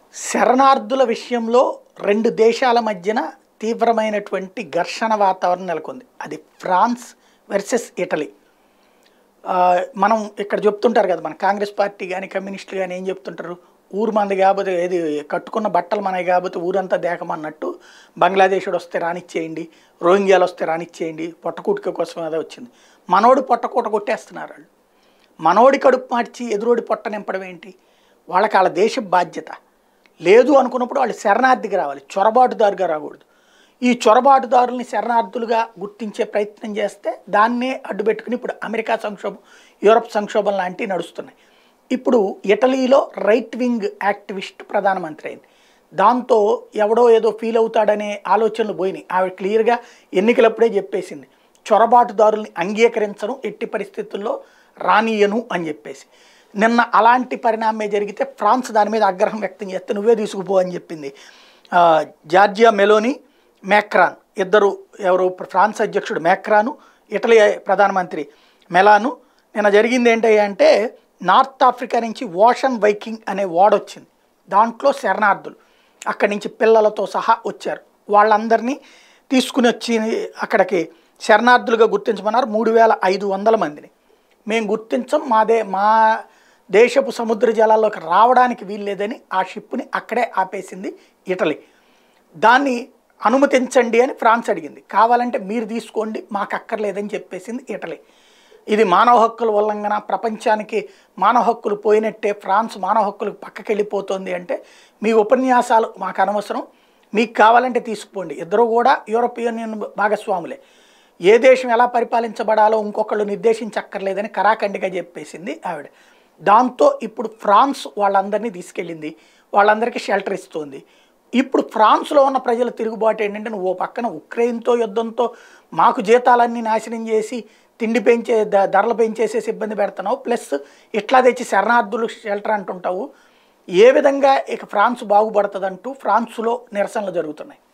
శరణార్థుల విషయంలో రెండు దేశాల మధ్యన తీవ్రమైనటువంటి ఘర్షణ వాతావరణం నెలకొంది. అది ఫ్రాన్స్ వర్సెస్ ఇటలీ. మనం ఇక్కడ చెప్తుంటారు కదా, మన కాంగ్రెస్ పార్టీ కానీ కమ్యూనిస్టులు కానీ ఏం చెప్తుంటారు, ఊరు మంది కాకపోతే ఏది కట్టుకున్న బట్టలు మనవి కాకపోతే ఊరంతా దేకమన్నట్టు బంగ్లాదేశుడు వస్తే రానిచ్చేయండి, రోహింగ్యాలు వస్తే రానిచ్చేయండి, పొట్టకూటిక కోసం అదే వచ్చింది. మనోడి పొట్టకూట కొట్టేస్తున్నారు వాళ్ళు. మనోడి కడుపు మార్చి ఎదురోడి పొట్ట నింపడం ఏంటి? వాళ్ళకి వాళ్ళ దేశ బాధ్యత లేదు అనుకున్నప్పుడు వాళ్ళు శరణార్థికి రావాలి, చొరబాటుదారుగా రాకూడదు. ఈ చొరబాటుదారుల్ని శరణార్థులుగా గుర్తించే ప్రయత్నం చేస్తే దాన్నే అడ్డుపెట్టుకుని ఇప్పుడు అమెరికా సంక్షోభం, యూరప్ సంక్షోభం లాంటివి నడుస్తున్నాయి. ఇప్పుడు ఇటలీలో రైట్ వింగ్ యాక్టివిస్ట్ ప్రధానమంత్రి అయింది. దాంతో ఎవడో ఏదో ఫీల్ అవుతాడనే ఆలోచనలు పోయినాయి. ఆవిడ క్లియర్గా ఎన్నికలప్పుడే చెప్పేసింది, చొరబాటుదారుల్ని అంగీకరించను, ఎట్టి పరిస్థితుల్లో రానియను అని చెప్పేసి. నిన్న అలాంటి పరిణామమే జరిగితే ఫ్రాన్స్ దాని మీద ఆగ్రహం వ్యక్తం చేస్తే నువ్వే తీసుకుపో అని చెప్పింది. జార్జియా మెలోని, మ్యాక్రాన్ ఇద్దరు, ఎవరు ఫ్రాన్స్ అధ్యక్షుడు మ్యాక్రాను, ఇటలీ ప్రధానమంత్రి మెలాను. నిన్న జరిగింది ఏంటి అంటే, నార్త్ ఆఫ్రికా నుంచి ఓషన్ వైకింగ్ అనే ఓడొచ్చింది. దాంట్లో శరణార్థులు అక్కడి నుంచి పిల్లలతో సహా వచ్చారు. వాళ్ళందరినీ తీసుకుని వచ్చి అక్కడికి శరణార్థులుగా గుర్తించమన్నారు. 3500 మందిని. మేము గుర్తించం, మా దేశపు సముద్ర జలాల్లోకి రావడానికి వీల్లేదని ఆ షిప్ని అక్కడే ఆపేసింది ఇటలీ. దాన్ని అనుమతించండి అని ఫ్రాన్స్ అడిగింది. కావాలంటే మీరు తీసుకోండి, మాకు అక్కర్లేదని చెప్పేసింది ఇటలీ. ఇది మానవ హక్కుల ఉల్లంఘన, ప్రపంచానికి మానవ హక్కులు పోయినట్టే, ఫ్రాన్స్ మానవ హక్కులకు పక్కకి వెళ్ళిపోతుంది అంటే మీ ఉపన్యాసాలు మాకు అనవసరం, మీకు కావాలంటే తీసుకుపోండి. ఇద్దరు కూడా యూరోపియన్ యూనియన్ భాగస్వాములే. ఏ దేశం ఎలా పరిపాలించబడాలో ఇంకొకళ్ళు నిర్దేశించక్కర్లేదని కరాఖండిగా చెప్పేసింది ఆవిడ. దాంతో ఇప్పుడు ఫ్రాన్స్ వాళ్ళందరినీ తీసుకెళ్ళింది, వాళ్ళందరికీ షెల్టర్ ఇస్తుంది. ఇప్పుడు ఫ్రాన్స్లో ఉన్న ప్రజల తిరుగుబాటు ఏంటంటే, నువ్వు పక్కన ఉక్రెయిన్తో యుద్ధంతో మాకు జీతాలన్నీ నాశనం చేసి తిండి పెంచే ధరలు పెంచేసేసి ఇబ్బంది పెడుతున్నావు, ప్లస్ ఇట్లా తెచ్చి శరణార్థులు షెల్టర్ అంటుంటావు, ఏ విధంగా ఇక ఫ్రాన్స్ బాగుపడుతుందంటూ ఫ్రాన్స్లో నిరసనలు జరుగుతున్నాయి.